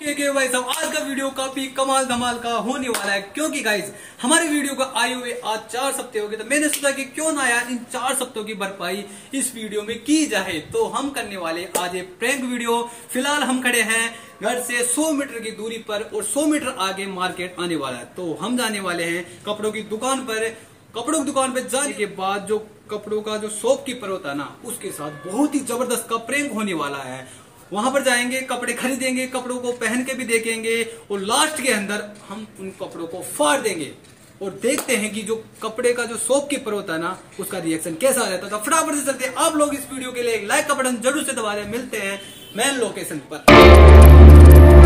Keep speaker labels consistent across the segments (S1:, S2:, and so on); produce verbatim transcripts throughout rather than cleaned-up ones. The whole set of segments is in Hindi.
S1: के के भाई साहब आज का वीडियो काफी कमाल धमाल का होने वाला है, क्योंकि गाइज हमारे वीडियो को आए हुए आज चार सप्ते हो गए, तो मैंने सोचा कि क्यों ना यार इन चार सप्तों की भरपाई इस वीडियो में की जाए। तो हम करने वाले आज एक प्रैंक वीडियो। फिलहाल हम खड़े हैं घर से सौ मीटर की दूरी पर और सौ मीटर आगे मार्केट आने वाला है। तो हम जाने वाले हैं कपड़ों की दुकान पर। कपड़ों की दुकान पर जाने के बाद जो कपड़ों का जो शॉपकीपर होता है ना, उसके साथ बहुत ही जबरदस्त का प्रैंक होने वाला है। वहां पर जाएंगे, कपड़े खरीदेंगे, कपड़ों को पहन के भी देखेंगे और लास्ट के अंदर हम उन कपड़ों को फाड़ देंगे और देखते हैं कि जो कपड़े का जो शॉपकीपर होता है ना, उसका रिएक्शन कैसा रहता है। तो फटाफट से चलते हैं। आप लोग इस वीडियो के लिए एक लाइक का बटन जरूर से दबा दें। मिलते हैं मेन लोकेशन पर।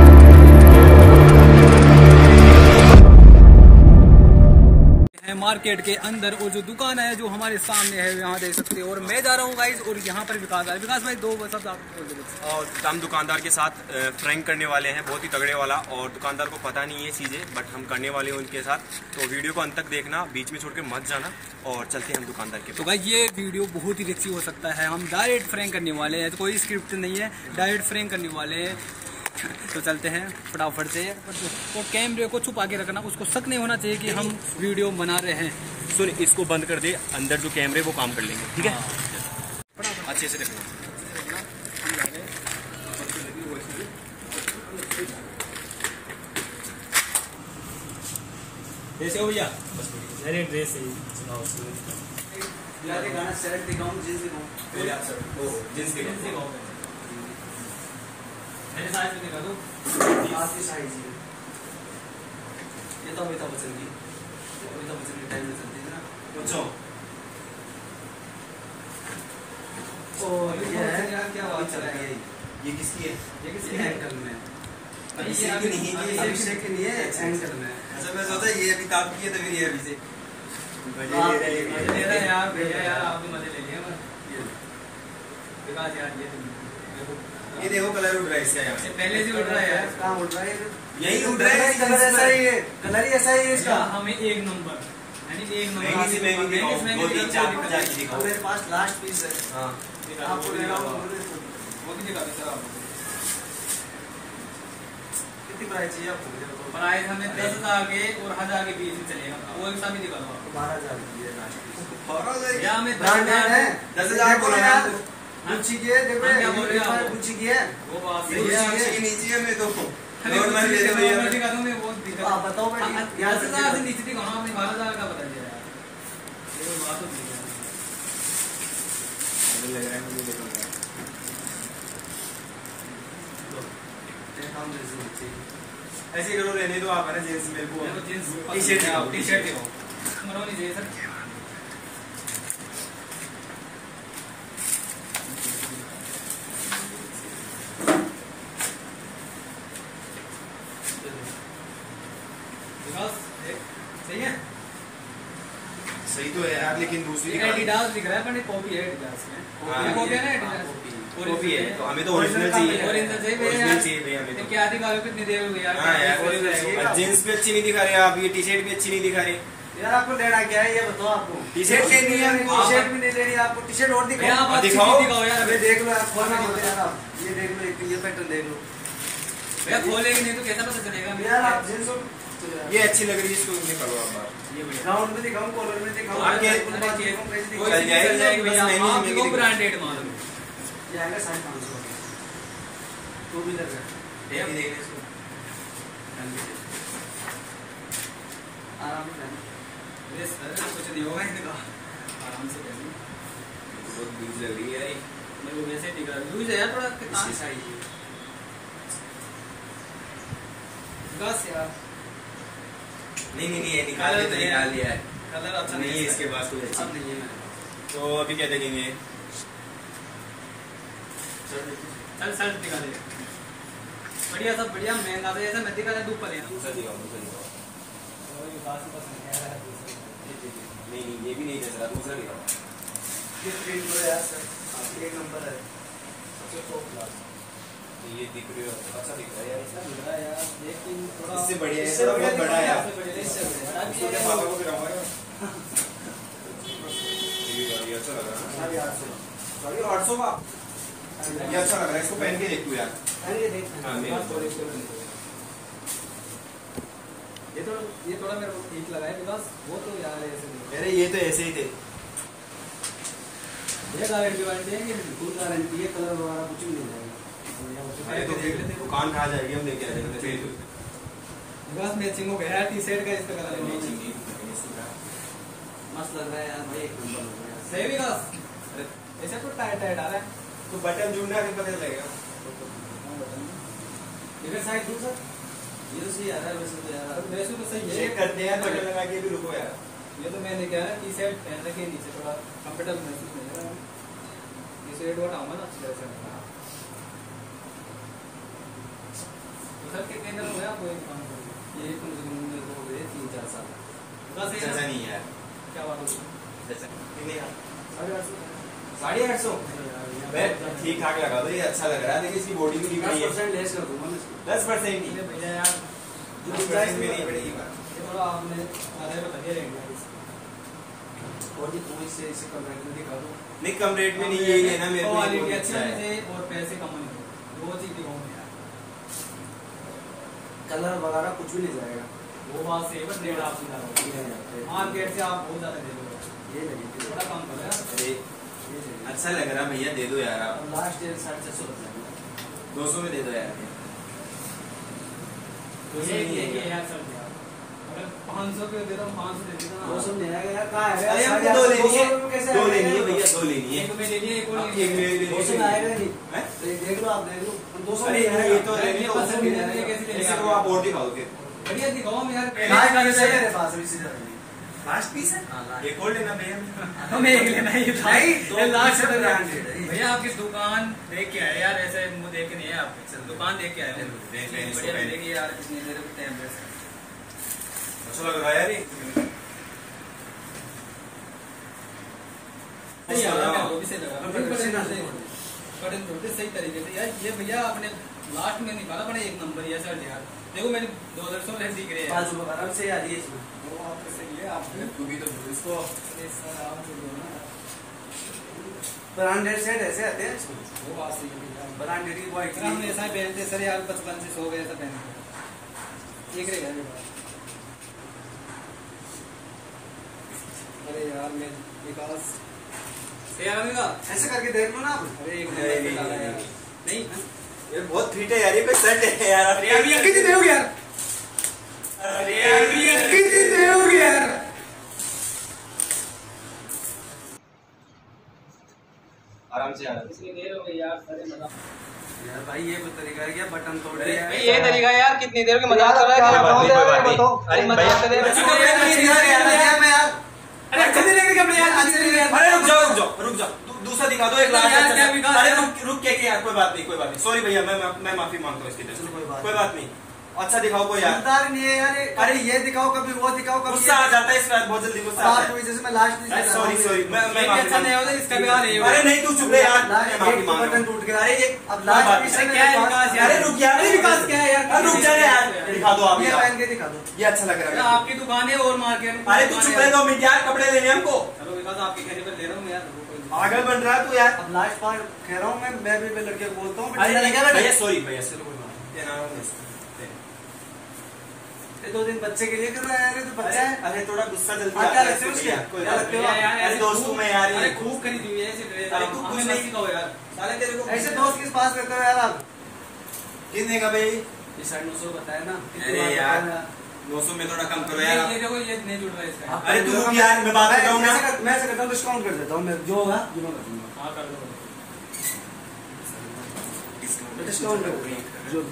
S1: मार्केट के अंदर और जो दुकान है जो हमारे सामने है यहाँ देख सकते हैं। और मैं जा रहा हूँ गाइस और यहाँ पर विकास है। विकास भाई दो सब
S2: और हम दुकानदार के साथ प्रैंक करने वाले हैं, बहुत ही तगड़े वाला। और दुकानदार को पता नहीं है चीजें, बट हम करने वाले हैं उनके साथ। तो वीडियो को अंत तक देखना, बीच में छोड़ के मत जाना। और चलते हैं हम दुकानदार के।
S1: तो गाइस ये वीडियो बहुत ही रिक्सी हो सकता है। हम डायरेक्ट प्रैंक करने वाले हैं, तो कोई स्क्रिप्ट नहीं है, डायरेक्ट प्रैंक करने वाले हैं। तो चलते हैं फटाफट से। और कैमरे को छुपा के रखना, उसको शक नहीं होना चाहिए कि हम वीडियो बना रहे हैं।
S2: सुन, इसको बंद कर दे, अंदर जो कैमरे वो काम कर लेंगे, ठीक है? अच्छे से देखना।
S1: कैसे हो भैया?
S3: अरे ड्रेस है
S1: गाना शर्ट दिखाऊं, जींस दिखाऊं?
S2: जींस दिखाओ।
S1: मेरे साइज में दिखा दो।
S3: आपकी साइज है
S1: ये तो अमिताभ बच्चन की अमिताभ बच्चन के टाइम में चलती थी ना।
S2: पूछो।
S1: ओ ये है यार, क्या बात चल रही है?
S2: ये किसकी है?
S1: ये किसी एंगल में
S2: अभिषेक की नहीं है, ये
S1: अभिषेक की नहीं है, एंगल में।
S2: अच्छा, मैं सोचा ये अमिताभ की है तो फिर ये अभिषेक।
S1: मजे ले रहे यार भैया, यार आप भी मजे ले लिए। विकास यार ये
S2: ये देखो कलर उड़ रहा है इसका, यहाँ से
S1: पहले से उड़ रहा है यार।
S3: कहाँ उड़ रहा है?
S2: यही उड़ रहा है,
S3: कलर ऐसा ही है, कलर ही ऐसा ही है इसका।
S1: हमें एक नंबर यानी एक नंबर
S2: महंगी से महंगी दिखाओ, दो तीन चार हजार की दिखाओ।
S3: मेरे पास लास्ट पीस है।
S2: हाँ,
S3: आपको ले रहा हूँ।
S1: वो भी दिखा दो सर आपको।
S3: कितनी प्राइस चाहिए आपको?
S1: प्राइस हमें दस हजार के और हजार के बीच में चलेगा। वो एक साथ भी दिखा दो आपको।
S3: बारह हजार की है लास्ट पीस।
S1: या हमें दस
S3: ब्रांडेड
S1: हजार
S3: है।
S2: दस हजार बोला यार।
S3: गुच्ची की है, देखो
S1: हाँ, क्या बोल रहे हो आप?
S3: गुच्ची की है।
S1: वो बात
S2: ये
S1: सही है।
S2: गुच्ची की नहीं चाहिए मैं तो।
S1: अरे
S2: नॉर्मल ले ले
S1: नॉर्मल
S2: भैया।
S1: दिखा दूं मैं, वो दिखा
S3: आप बताओ भाई,
S1: हाँ,
S3: यहाँ
S1: दस
S3: से
S1: हजार से नीचे दिखाओ ना, आपने बारह हजार का बता दिया यार। ये बात तो ठीक है।
S2: मुझे लग रहा है मुझे देखो। ऐसे करो, रहने दो आप, है ना जींस मेरे को।
S1: मेरे को जींस
S2: टी-शर्ट दिखाओ,
S1: टी-शर्ट दिखाओ। मरोनी चाहिए सर। विकास देख, सही है?
S2: सही तो है यार, लेकिन दूसरी
S1: एडिडास दिख रहा है, पर ये कॉपी है एडिडास में।
S2: हाँ,
S1: ये कॉपी है ना
S2: हाँ,
S1: एडिडास?
S2: कॉपी है, तो हमें तो ओरिजिनल चाहिए।
S1: ओरिजिनल चाहिए भैया।
S2: ओरिजिनल चाहिए भैया हमें
S1: ये
S2: तो।
S1: क्या दिखा रहे हो, कितनी देर हो गई यार?
S2: हाँ यार,
S1: ओरिजिनल
S2: जींस भी अच्छी नहीं दिखा रहे आप, ये टी शर्ट भी अच्छी नहीं दिखा रहे।
S3: यार आपको लेना क्या है ये बताओ? आपको
S2: टी शर्ट लेनी है हमको।
S3: टी शर्ट भी नहीं लेनी, आपको टी शर्ट और
S1: भैया
S3: दिखाओ।
S1: आप अच्छी
S2: दिखाओ।
S1: चीज दिखाओ यार।
S3: ये देख लो, आप खोलना मत यार। आप ये देख लो, एक ये पैटर्न देख लो
S1: भैया खोलेंगे नहीं तो कैसा पता चलेगा?
S3: यार। आप जींस और
S2: ये अच्छी लग रही है, इसको निकालो आप बाहर।
S1: ये बढ़िया।
S3: राउंड में दिखाऊं, कॉलर में दिखाऊं,
S2: आगे
S3: आगे
S1: कोई
S3: कैसे
S1: चीज
S3: दिखाऊं?
S1: चल जाएगी भैया।
S2: महंगी
S1: आप
S2: महंगी
S1: को
S2: दिखाओ।
S1: ब्रांडेड मालूम।
S3: ये आएगा साढ़े पाँच सौ तो भी लग रहा है।
S2: ये भी देख ले इसको।
S3: आराम से पहनो।
S1: अरे सर कुछ नहीं होगा इनका, आराम से पहनो।
S2: बहुत लूज लग रही है यार।
S1: मेरे को वैसे दिख रहा है, लूज है यार थोड़ा। कितना
S2: इसकी साइज है।
S1: बस यार।
S2: नहीं नहीं नहीं, ये निकाल दिया, तो निकाल दिया है।
S1: कलर अच्छा
S2: नहीं है इसके पास कोई
S1: अब
S2: अच्छी।
S1: नहीं है।
S2: तो अभी क्या देखेंगे?
S1: चल शर्ट दिखा दे। बढ़िया सब बढ़िया, महंगा था ऐसा मैं दिखा दे ऊपर है।
S2: दूसरा दिखाओ, दूसरा दिखाओ।
S1: और ये बात से पसंद है यार दूसरा।
S2: नहीं नहीं, ये भी नहीं जच रहा, दूसरा दिखाओ।
S3: ये प्रिंट करो यार सर, आप एक नंबर है सबसे टॉप क्लास।
S2: तो ये दिख रही है, अच्छा दिख रहा है यार।
S1: ऐसा लग रहा है यार, लेकिन थोड़ा
S2: इससे बढ़िया है,
S3: इससे
S2: थोड़ा
S3: बढ़िया
S2: बहुत बड़ा है यार।
S1: इससे बढ़िया, इससे बढ़िया।
S2: इसको क्या पापा को गिराऊंगा यार। ये अच्छा लग रहा है ना?
S3: साढ़े आठ सौ
S2: सॉरी, आठ सौ का। ये अच्छा लग रहा है, इसको पहन के देख तू यार।
S3: अरे ये देख
S2: हाँ, मैं-
S1: थोड़ी सी थोड़ा मेरे को ठीक लगा है बिकॉज वो तो यार ऐसे नहीं।
S2: अरे ये तो ऐसे ही थे।
S1: ये गारंटी वारंटी है कि
S3: फुल गारंटी है, कलर वगैरह कुछ भी नहीं जाएगा।
S2: अरे तो देख लेते दुकान कहाँ जाएगी, हम लेके आ जाएंगे।
S1: बिकॉज मैचिंग हो गया टी शर्ट का, इस पे कलर
S2: मैचिंग
S3: मस्त लग रहा है यार भाई, एक नंबर लग रहा है।
S1: सही बिकॉज ऐसे तो टाइट टाइट आ रहा है।
S2: तो बटन जुड़ना के पता लगेगा।
S1: इधर साइड दूर सर,
S3: ये तो सही आ रहा है वैसे तो यार।
S1: वैसे तो सही है।
S2: चेक करते हैं, बटन लगा के भी रुको यार।
S1: ये तो मैंने क्या है टी शर्ट पहन के नीचे थोड़ा कंफर्टेबल महसूस नहीं हो रहा है। ये शर्ट वो हटाऊंगा ना अच्छी तरह से। तो सर कितने दिन हो गए आपको एक काम करके?
S3: ये कम से कम मेरे को हो गए तीन चार साल।
S1: बस
S2: ऐसा नहीं है यार।
S1: क्या बात हो
S2: जैसा कितने यार?
S3: साढ़े आठ सौ
S2: साढ़े आठ सौ मैं ठीक ठाक लगा दो, ये अच्छा लग रहा है। देखिए इसकी बॉडी भी नहीं
S3: दस
S2: बड़ी है।
S3: परसेंट लेस कर दूंगा मैं इसको।
S2: दस परसेंट की
S1: ये भैया यार
S3: जो
S2: दस परसेंट में नहीं पड़ेगी बात।
S1: ये थोड़ा आपने आधे बता दिया रेट गाइस।
S3: और भी तुम इससे इससे कम रेट में दिखा दो।
S2: नहीं कम रेट में नहीं, यही लेना मेरे को।
S1: क्वालिटी
S2: ये
S1: अच्छी
S2: बहुत
S1: होनी
S2: अच्छा है।
S1: चाहिए और पैसे कम होने चाहिए। दो चीज दिखाऊं यार।
S3: कलर वगैरह कुछ भी नहीं जाएगा।
S1: वो बात सही है, बट रेट आप सीधा रखो। मार्केट से आप बहुत ज्यादा दे दो।
S3: ये लगी
S1: थोड़ा कम करो यार।
S2: अरे
S3: ये चाहिए।
S2: अच्छा लग रहा भैया, दे दो यार आप।
S3: और लास्ट ईयर साढ़े छह सौ लग जाएगा।
S2: दो सौ में दे दो यार। दो सौ
S1: ये
S2: नहीं
S1: ये
S2: है
S1: ये यार चल गया। अगर पाँच सौ के दे दो पाँच सौ दे देता ना।
S3: दो सौ नहीं आएगा यार, कहाँ है?
S2: अरे
S3: साढ़े
S2: हमको
S3: आठ
S2: दो
S3: सौ,
S2: लेनी है,
S3: सौ में कैसे
S2: दो
S3: आएगा
S2: लेनी है
S3: यार?
S2: भैया, दो लेनी है।
S1: एक में ले लिए एक और
S2: आप
S1: ले
S2: एक
S1: लिए।
S2: ले लिए।
S3: दो सौ में आएगा नहीं।
S2: हैं?
S3: तो ये देख लो, आप देख लो। दो सौ
S2: अरे
S3: में
S2: ये
S3: आएगा।
S2: तो लेनी तो
S1: पसंद नहीं है, कैसे ले
S2: ऐसे
S1: लेगा?
S2: को आप और दिखाओ फिर।
S1: बढ़िया दिखाओ हम यार।
S3: लास्ट पीस है मेरे पास, अभी सीधा नहीं।
S2: लास्ट पीस है?
S3: हाँ, last।
S2: एक और लेना भैया।
S1: हमें एक लेना है ये था।
S3: नहीं, दो
S1: ये लास्ट
S3: पीस है,
S1: है
S3: branded है।
S1: भैया आपकी दुकान देख के आए यार, ऐसे मुंह देख के नहीं है आप। दुकान देख के आए हो।
S2: देख लें, इसको
S1: बढ़िया
S2: पहन।
S1: मिलेगी यार, कितनी देर में टाइम वेस्ट।
S2: अच्छा लग रहा है यार ये।
S1: सही आ रहा है, वो भी सही लगा।
S3: अब
S1: बटन
S3: बटन
S1: बटन
S3: सही
S1: सही- बटन जोड़ते सही तरीके से यार। ये भैया आपने लास्ट में निकाला बड़ा एक नंबर ये शर्ट यार। देखो मैंने दो हजार सौ में दिख रहे हैं।
S3: पाँच रुपए आराम से आ रही है इसमें।
S1: वो आपके सही है आपने।
S2: तू भी तो इसको
S3: ब्रांडेड सेट ऐसे आते हैं इसमें।
S1: वो बात सही है भैया।
S3: ब्रांडेड की क्वालिटी।
S1: हम ऐसा ही पहनते सर यार, बचपन से सो गए ऐसा पहनते। एक रहेगा ये बात। अरे यार मैं विकास सही आ रहा है।
S3: ऐसे करके देख लो ना आप।
S1: अरे एक
S2: नहीं,
S1: नंबर पे
S2: नहीं,
S1: डाला
S2: नहीं,
S1: यार। नहीं
S2: ये बहुत फिट है यार, ये कोई शर्ट है यार।
S1: अरे यार ये कितने हो गया यार? अरे यार ये कितने हो गया यार?
S2: आराम से यार।
S1: कितनी देर हो गई यार? अरे मजाक।
S3: यार भाई ये तरीका है क्या, बटन तोड़
S2: अरे
S3: दिया है।
S1: ये तरीका है यार, कितनी देर के मजाक कर रहा है?
S2: कोई बात नहीं, कोई बात नहीं।
S1: अरे मजाक कर रहे
S3: अच्छी कपड़े नहीं दिखा रहे यार, मैं यार।
S1: अरे अच्छे नहीं लग रहे कपड़े यार, अच्छे नहीं लग रहे।
S2: अरे रुक जाओ रुक जाओ रुक जाओ, दू- दूसरा दिखा दो एक
S1: यार,
S2: लास्ट।
S1: क्या विकास
S2: अरे
S1: है?
S2: रुक रुक के के यार, कोई बात नहीं कोई बात नहीं। सॉरी भैया, मैं मैं- मैं माफी मांगता हूँ इसकी तरफ से।
S3: चलो, कोई बात
S2: कोई बात नहीं। अच्छा दिखाओ कोई यार।
S3: समझदार नहीं है यार ये। अरे ये दिखाओ, कभी वो दिखाओ, कभी
S2: गुस्सा आ जाता है इस बार, बहुत जल्दी गुस्सा आता
S3: लास्ट
S2: है।
S3: में जैसे मैं लास्ट पीस दिखा रहा
S2: सॉरी
S3: हूँ।
S2: सॉरी, मैं मैं
S1: ये
S2: माफी
S1: अच्छा नहीं होता, इसका भी हाल यही होगा।
S2: अरे नहीं तू चुप रहे यार, मैं
S3: लास्ट
S2: माफी
S3: एक
S2: मांग रहा
S3: बटन
S2: हूँ।
S3: टूट गया।
S2: अरे ये
S3: अब लास्ट
S2: बात
S3: पीस
S2: है।
S3: है
S1: क्या है
S3: मेरे
S1: विकास
S3: पास।
S1: यार?
S2: अरे रुक यार,
S1: अरे विकास क्या है यार?
S2: अरे रुक जा रे यार, दिखा दो आप
S3: ये
S2: यार।
S3: पहन के दिखा दो।
S2: ये अच्छा लग
S1: अरे
S2: रहा है।
S1: आपकी दुकान है और मार्केट में
S2: अरे तू चुप रहे दो मिनट यार, कपड़े लेने हमको।
S1: चलो विकास आपके कहने पर ले रहा हूँ मैं यार। वो कोई-
S2: पागल बन रहा है तू यार।
S3: अब लास्ट बार कह रहा हूँ मैं मैं भी मैं लड़के को बोलता हूँ।
S2: अरे
S3: बेटा लगा
S2: भैया सॉरी भैया, चलो कोई बात नहीं। ये ना हो
S3: ये दो दिन बच्चे के लिए कर रहा है यार, ये तो बच्चा है।
S2: अरे थोड़ा गुस्सा जल्दी
S3: हाँ,
S2: आता
S3: क्या
S2: है
S3: लगते हो
S2: इसको
S3: उसके?
S2: भैया, कोई
S3: क्या
S2: बात
S3: लगते हो?
S2: नहीं।
S1: यार
S2: अरे दोस्तों में यार
S1: अरे
S2: ये-
S1: खूब खरीदी हुई है ऐसे ड्रेस।
S2: अरे तू कुछ
S1: हमें
S2: नहीं
S1: मत सिखाओ यार।
S2: साले तेरे को
S3: ऐसे दोस्त किस पास करते हो यार आप?
S2: कितने का भाई?
S3: ये साढ़े नौ सौ बताया ना। कितनी
S2: अरे
S3: बार
S2: यार
S3: बताया?
S2: नौ सौ में थोड़ा कम करो
S1: ये
S2: यार।
S1: ये देखो ये नहीं जुड़ रहा है इसका।
S3: आप
S2: अरे तू
S3: कर दो,
S2: रुक यार, मैं बात कर रहा हूँ ना।
S3: ऐसे कर- मैं ऐसे करता हूँ, डिस्काउंट कर देता हूँ। मैं जो होगा जो मैं कर दूंगा।
S1: हाँ कर दो।
S3: डिस्काउंट कर दूंगा जो।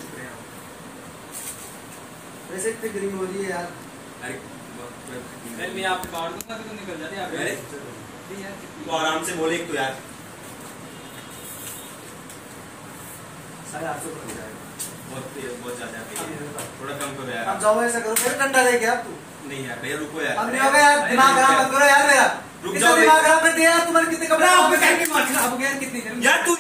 S3: वैसे इतनी ग्रीन हो रही है यार।
S2: अरे
S1: अरे मैं आपको काट दूंगा तो तुम निकल जाते आप।
S2: अरे
S1: अरे यार
S2: तू आराम से बोले तू यार।
S3: साढ़े आठ सौ हो जाएगा।
S2: बहुत बहुत ज्यादा है
S3: अब
S2: भैया।
S3: ये बताओ।
S2: थोड़ा कम करो यार।
S3: अब जाओ ऐसा करो, फिर डंडा लेके आप तू।
S2: नहीं यार भैया रुको यार।
S3: अब नहीं होगा यार, दिमाग खराब मत करो यार मेरा।
S2: रुक
S3: इससे
S2: जाओ भैया।
S3: दिमाग खराब कर दिया यार, तुम्हारे कितने कपड़े
S1: आपके
S3: आप
S1: कहने की मार खराब हो गया यार, कितनी देर में?
S2: यार तू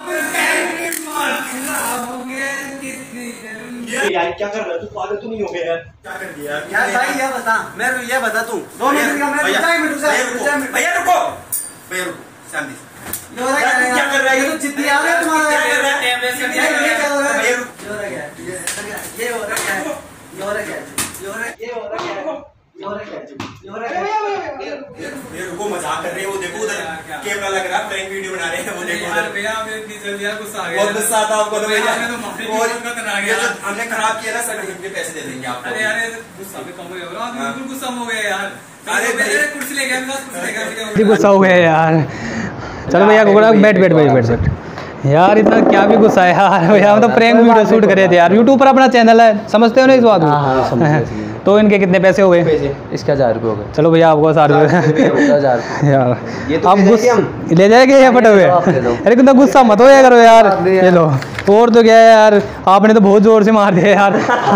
S1: खराब हो गया कितनी देर में?
S2: ये
S4: यार क्या कर रहा है तू? पागल तो नहीं हो गया यार?
S2: क्या कर दिया
S3: यार भाई ये बता, मैं ये बता तू दो मिनट का मैं
S2: भैया,
S3: रुक जा, मिनट
S2: भैया
S3: रुक
S2: रुको,
S3: जा, मिनट।
S2: भैया रुको भैया रुको शांति से।
S3: ये हो रहा
S2: यार,
S3: है
S2: तू क्या कर रहा है?
S3: ये तो जिद्दी आ रहा है तुम्हारा।
S2: क्या कर रहा है?
S1: टाइम वेस्ट कर दिया
S3: ये ये क्या हो रहा है?
S2: भैया
S3: ये
S2: रुको।
S3: हो रहा है क्या? ये हो रहा है क्या? ये हो रहा है क्या? ये हो रहा है क्या? ये हो रहा है ये हो रहा है क्या?
S2: ये रुको, मजाक कर रहे हैं वो, देखो उधर कैमरा लग रहा है, प्रैंक वीडियो बना रहे हैं वो, देखो उधर।
S1: भैया इतनी जल्दी यार गुस्सा आ गया,
S2: बहुत गुस्सा आता आपको तो भैया,
S1: भैया
S2: हमने खराब किया ना, सर्टिफिकेट के पैसे दे देंगे आपको।
S1: अरे यार गुस्सा भी कम हो रहा है, बिल्कुल गुस्सा हो गया यार। अरे भैया कुर्सी ले गया, कुर्सी ले गया, गुस्सा हो गया यार। चलो भैया कोकड़ा बैठ बैठ बैठ बैठ बैठ यार, इतना क्या भी गुस्सा है यार भैया, हम तो प्रैंक वीडियो शूट कर रहे थे यार, यूट्यूब पर अपना चैनल है, समझते हो ना इस बात को। तो इनके कितने पैसे हो गए?
S3: इसका हजार रुपये हो गए।
S1: चलो भैया आपको हजार रुपये यार,
S3: ये तो
S1: आप गुस्सा ले जाएंगे या फटे हुए? अरे कितना गुस्सा मत हो करो यार, ये लो। और तो क्या है यार, आपने तो बहुत जोर से मार दिया यार।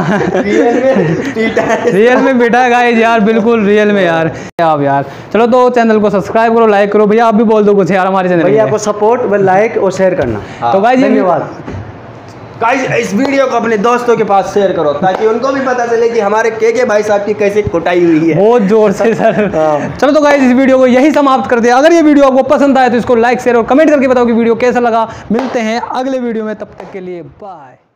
S1: रियल में बेटा गाइस यार, बिल्कुल रियल में यार। आप यार चलो तो चैनल को सब्सक्राइब करो, लाइक करो। भैया आप भी बोल दो कुछ यार हमारे चैनल
S3: भैया, आपको सपोर्ट व लाइक और शेयर करना।
S1: तो गाइस
S3: धन्यवाद। गाइस इस वीडियो को अपने दोस्तों के पास शेयर करो, ताकि उनको भी पता चले कि हमारे के के भाई साहब की कैसे कुटाई हुई है
S1: बहुत जोर से सर। चलो तो गाइस इस वीडियो को यही समाप्त करते हैं। अगर ये वीडियो आपको पसंद आए तो इसको लाइक शेयर और कमेंट करके बताओ कि वीडियो कैसा लगा। मिलते हैं अगले वीडियो में, तब तक के लिए बाय।